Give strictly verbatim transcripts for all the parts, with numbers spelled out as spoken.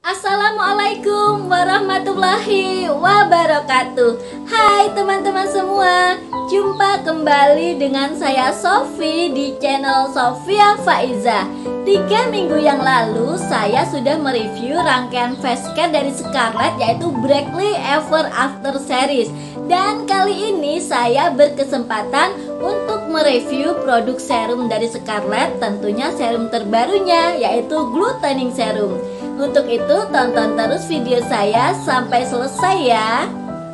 Assalamualaikum warahmatullahi wabarakatuh. Hai teman-teman semua, jumpa kembali dengan saya Sofi di channel Sofia Faiza. Tiga minggu yang lalu saya sudah mereview rangkaian face care dari Scarlett, yaitu Brightly Ever After series. Dan kali ini saya berkesempatan untuk mereview produk serum dari Scarlett, tentunya serum terbarunya yaitu Glutening Serum. Untuk itu tonton terus video saya sampai selesai ya.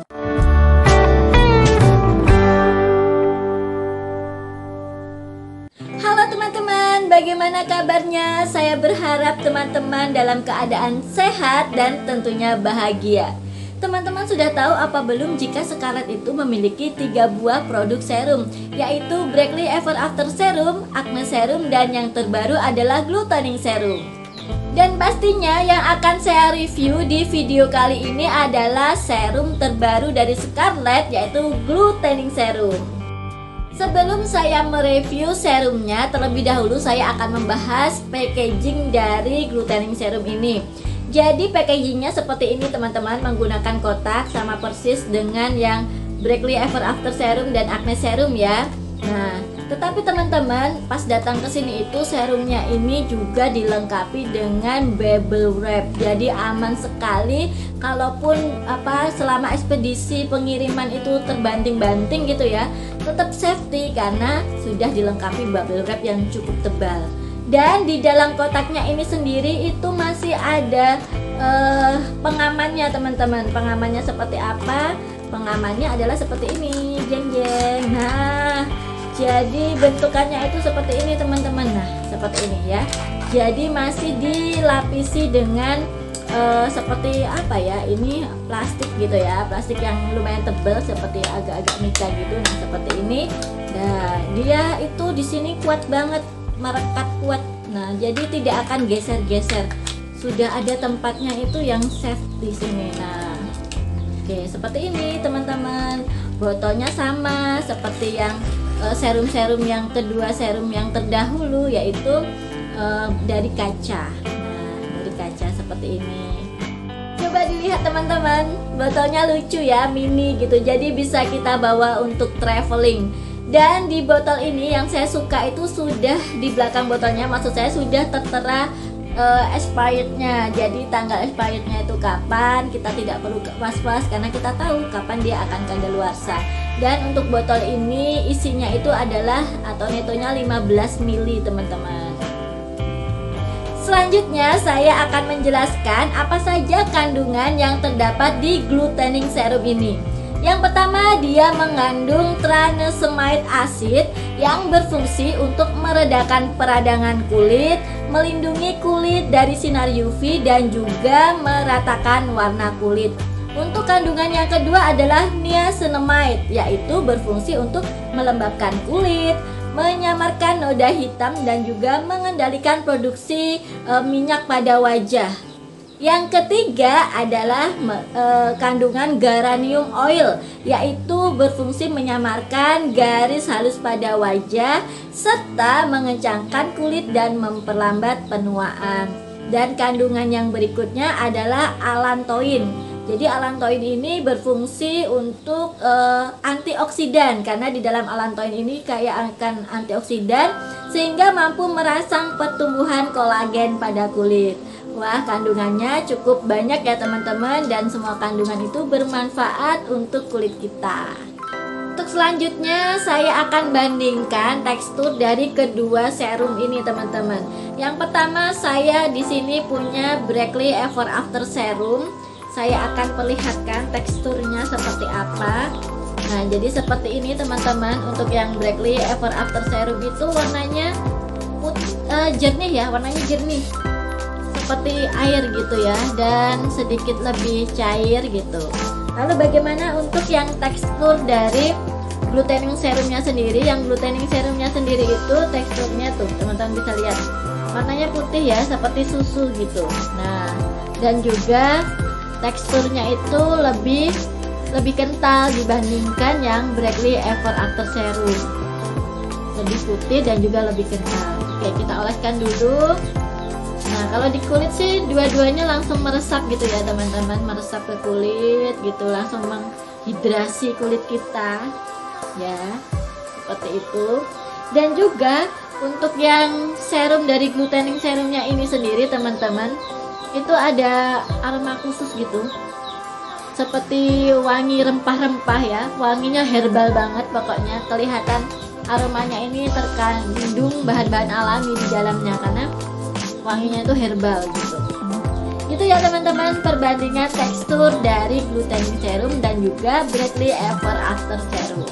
Halo teman-teman, bagaimana kabarnya? Saya berharap teman-teman dalam keadaan sehat dan tentunya bahagia. Teman-teman sudah tahu apa belum jika Scarlett itu memiliki tiga buah produk serum, yaitu Brightly Ever After Serum, Acne Serum, dan yang terbaru adalah Glutening Serum. Dan pastinya yang akan saya review di video kali ini adalah serum terbaru dari Scarlett, yaitu Glutening Serum. Sebelum saya mereview serumnya, terlebih dahulu saya akan membahas packaging dari Glutening Serum ini. Jadi packagingnya seperti ini teman-teman, menggunakan kotak sama persis dengan yang Brightly Ever After Serum dan Acne Serum ya. Nah, tetapi teman-teman pas datang ke sini itu serumnya ini juga dilengkapi dengan bubble wrap. Jadi aman sekali kalaupun apa selama ekspedisi pengiriman itu terbanting-banting gitu ya, tetap safety karena sudah dilengkapi bubble wrap yang cukup tebal. Dan di dalam kotaknya ini sendiri itu masih ada uh, pengamannya teman-teman. Pengamannya seperti apa? Pengamannya adalah seperti ini, jeng-jeng. Nah, jadi bentukannya itu seperti ini teman-teman. Nah, seperti ini ya. Jadi masih dilapisi dengan uh, seperti apa ya? Ini plastik gitu ya, plastik yang lumayan tebal seperti agak-agak mica gitu. Nah, seperti ini. Nah, dia itu di sini kuat banget, merekat kuat. Nah, jadi tidak akan geser-geser. Sudah ada tempatnya itu yang safe di sini. Nah, oke, seperti ini teman-teman. Botolnya sama seperti yang serum-serum yang kedua, serum yang terdahulu, yaitu uh, dari kaca. Nah, dari kaca seperti ini. Coba dilihat teman-teman, botolnya lucu ya, mini gitu. Jadi bisa kita bawa untuk traveling. Dan di botol ini yang saya suka itu sudah di belakang botolnya, maksud saya sudah tertera uh, expirednya. Jadi tanggal expirednya itu kapan, kita tidak perlu was-was karena kita tahu kapan dia akan kadaluarsa. Dan untuk botol ini isinya itu adalah atau netonya lima belas mililiter teman-teman. Selanjutnya saya akan menjelaskan apa saja kandungan yang terdapat di Glutening Serum ini. Yang pertama, dia mengandung tranexamide acid yang berfungsi untuk meredakan peradangan kulit, melindungi kulit dari sinar U V, dan juga meratakan warna kulit. Untuk kandungan yang kedua adalah niacinamide, yaitu berfungsi untuk melembabkan kulit, menyamarkan noda hitam, dan juga mengendalikan produksi e, minyak pada wajah. Yang ketiga adalah e, kandungan geranium oil, yaitu berfungsi menyamarkan garis halus pada wajah serta mengencangkan kulit dan memperlambat penuaan. Dan kandungan yang berikutnya adalah allantoin. Jadi allantoin ini berfungsi untuk uh, antioksidan, karena di dalam allantoin ini kaya akan antioksidan sehingga mampu merangsang pertumbuhan kolagen pada kulit. Wah, kandungannya cukup banyak ya teman-teman, dan semua kandungan itu bermanfaat untuk kulit kita. Untuk selanjutnya saya akan bandingkan tekstur dari kedua serum ini teman-teman. Yang pertama, saya di sini punya Brightly Ever After Serum. Saya akan perlihatkan teksturnya seperti apa. Nah, jadi seperti ini teman-teman. Untuk yang Brightly Ever After Serum itu warnanya putih, uh, jernih ya, warnanya jernih seperti air gitu ya, dan sedikit lebih cair gitu. Lalu bagaimana untuk yang tekstur dari Glutening Serumnya sendiri? Yang Glutening Serumnya sendiri itu teksturnya tuh teman-teman bisa lihat, warnanya putih ya, seperti susu gitu. Nah, dan juga teksturnya itu lebih lebih kental dibandingkan yang Brightly Ever After Serum. Lebih putih dan juga lebih kental. Oke, kita oleskan dulu. Nah, kalau di kulit sih dua-duanya langsung meresap gitu ya teman-teman, meresap ke kulit gitu, langsung menghidrasi kulit kita ya, seperti itu. Dan juga untuk yang serum dari glutening serumnya ini sendiri teman-teman, itu ada aroma khusus gitu, seperti wangi rempah-rempah ya, wanginya herbal banget pokoknya. Kelihatan aromanya ini terkandung bahan-bahan alami di dalamnya karena wanginya itu herbal gitu. Itu ya teman-teman perbandingan tekstur dari glutening serum dan juga Brightly Ever After Serum.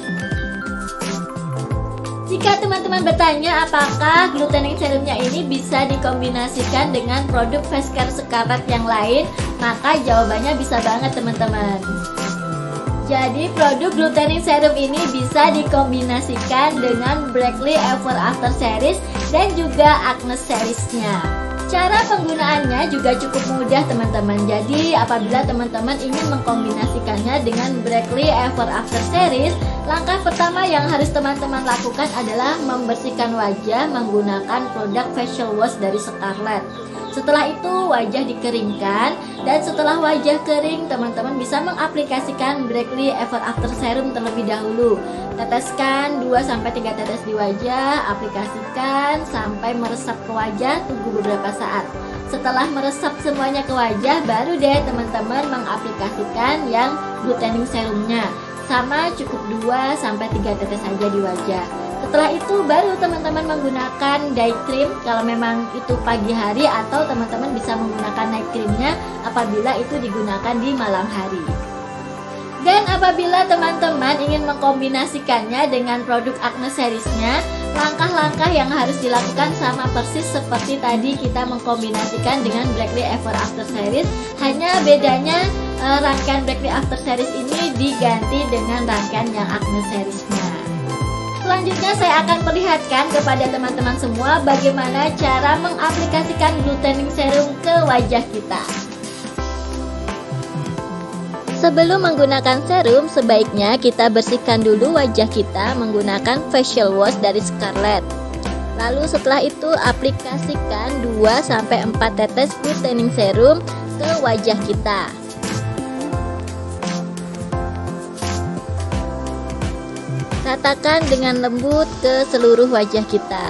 Jika teman-teman bertanya apakah glutening serumnya ini bisa dikombinasikan dengan produk face care Scarlett yang lain, maka jawabannya bisa banget teman-teman. Jadi produk glutening serum ini bisa dikombinasikan dengan Brightly Ever After Series dan juga Acne Series-nya. Cara penggunaannya juga cukup mudah teman-teman. Jadi apabila teman-teman ingin mengkombinasikannya dengan Brightly Ever After Series, langkah pertama yang harus teman-teman lakukan adalah membersihkan wajah menggunakan produk facial wash dari Scarlett. Setelah itu wajah dikeringkan, dan setelah wajah kering teman-teman bisa mengaplikasikan Brightly Ever After Serum terlebih dahulu. Teteskan dua sampai tiga tetes di wajah, aplikasikan sampai meresap ke wajah, tunggu beberapa saat. Setelah meresap semuanya ke wajah, baru deh teman-teman mengaplikasikan yang glutening serumnya. Sama cukup dua sampai tiga tetes saja di wajah. Setelah itu baru teman-teman menggunakan day cream kalau memang itu pagi hari, atau teman-teman bisa menggunakan night creamnya apabila itu digunakan di malam hari. Dan apabila teman-teman ingin mengkombinasikannya dengan produk Acne Series-nya, langkah-langkah yang harus dilakukan sama persis seperti tadi kita mengkombinasikan dengan Brightly Ever After Series. Hanya bedanya eh, rangkaian Brightly After Series ini diganti dengan rangkaian yang Acne Series-nya. Selanjutnya saya akan perlihatkan kepada teman-teman semua bagaimana cara mengaplikasikan glutening serum ke wajah kita. Sebelum menggunakan serum, sebaiknya kita bersihkan dulu wajah kita menggunakan facial wash dari Scarlett. Lalu setelah itu aplikasikan dua sampai empat tetes glutening serum ke wajah kita. Ratakan dengan lembut ke seluruh wajah kita.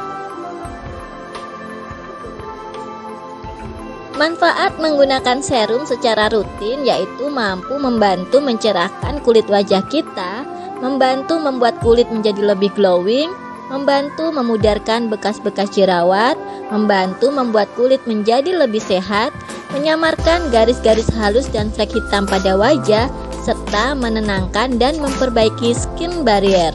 Manfaat menggunakan serum secara rutin yaitu mampu membantu mencerahkan kulit wajah kita, membantu membuat kulit menjadi lebih glowing, membantu memudarkan bekas-bekas jerawat, membantu membuat kulit menjadi lebih sehat, menyamarkan garis-garis halus dan flek hitam pada wajah, serta menenangkan dan memperbaiki skin barrier.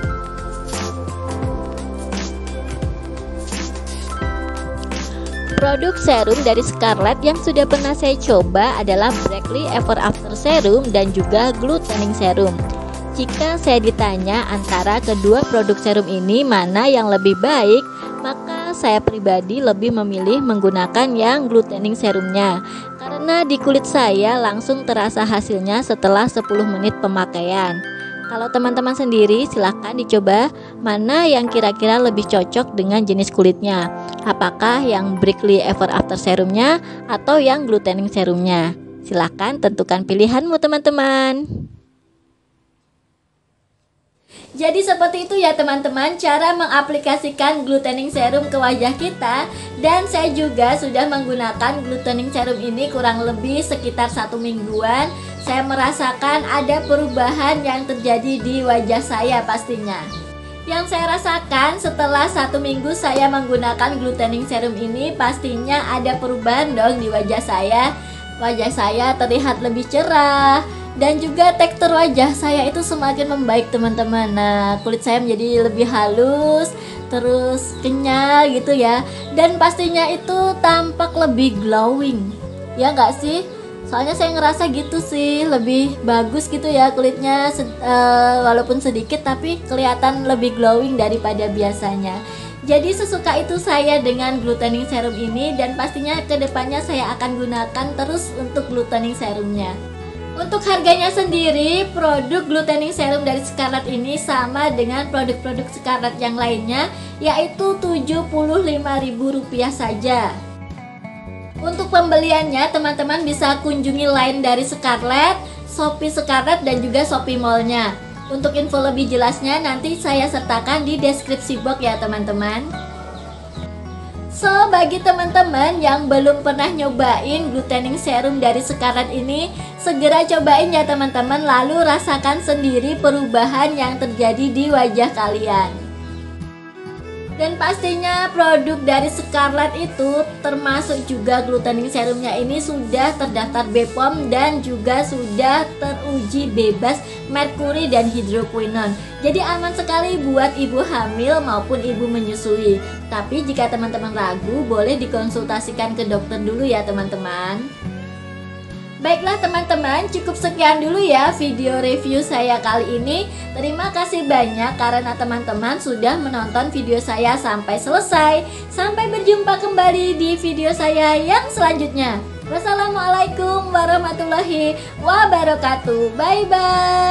Produk serum dari Scarlett yang sudah pernah saya coba adalah Brightly Ever After Serum dan juga Glutening Serum. Jika saya ditanya antara kedua produk serum ini mana yang lebih baik, maka saya pribadi lebih memilih menggunakan yang Glutening Serumnya, karena di kulit saya langsung terasa hasilnya setelah sepuluh menit pemakaian. Kalau teman-teman sendiri silahkan dicoba mana yang kira-kira lebih cocok dengan jenis kulitnya. Apakah yang Brightly Ever After Serumnya atau yang Glutening Serumnya. Silahkan tentukan pilihanmu teman-teman. Jadi seperti itu ya teman-teman cara mengaplikasikan glutening serum ke wajah kita. Dan saya juga sudah menggunakan glutening serum ini kurang lebih sekitar satu mingguan. Saya merasakan ada perubahan yang terjadi di wajah saya pastinya. Yang saya rasakan setelah satu minggu saya menggunakan glutening serum ini, pastinya ada perubahan dong di wajah saya. Wajah saya terlihat lebih cerah, dan juga tekstur wajah saya itu semakin membaik teman-teman. Nah, kulit saya menjadi lebih halus, terus kenyal gitu ya. Dan pastinya itu tampak lebih glowing. Ya nggak sih? Soalnya saya ngerasa gitu sih, lebih bagus gitu ya kulitnya, uh, walaupun sedikit tapi kelihatan lebih glowing daripada biasanya. Jadi sesuka itu saya dengan glutening serum ini, dan pastinya kedepannya saya akan gunakan terus untuk glutening serumnya. Untuk harganya sendiri, produk glutening serum dari Scarlett ini sama dengan produk-produk Scarlett yang lainnya, yaitu tujuh puluh lima ribu rupiah saja. Untuk pembeliannya teman-teman bisa kunjungi line dari Scarlett, Shopee Scarlett dan juga Shopee Mall-nya. Untuk info lebih jelasnya nanti saya sertakan di deskripsi box ya teman-teman. So, bagi teman-teman yang belum pernah nyobain glutening serum dari Scarlett ini, segera cobain ya teman-teman, lalu rasakan sendiri perubahan yang terjadi di wajah kalian. Dan pastinya produk dari Scarlett itu termasuk juga glutening serumnya ini sudah terdaftar B P O M dan juga sudah teruji bebas merkuri dan hidroquinone. Jadi aman sekali buat ibu hamil maupun ibu menyusui. Tapi jika teman-teman ragu, boleh dikonsultasikan ke dokter dulu ya teman-teman. Baiklah teman-teman, cukup sekian dulu ya video review saya kali ini. Terima kasih banyak karena teman-teman sudah menonton video saya sampai selesai. Sampai berjumpa kembali di video saya yang selanjutnya. Wassalamualaikum warahmatullahi wabarakatuh. Bye bye.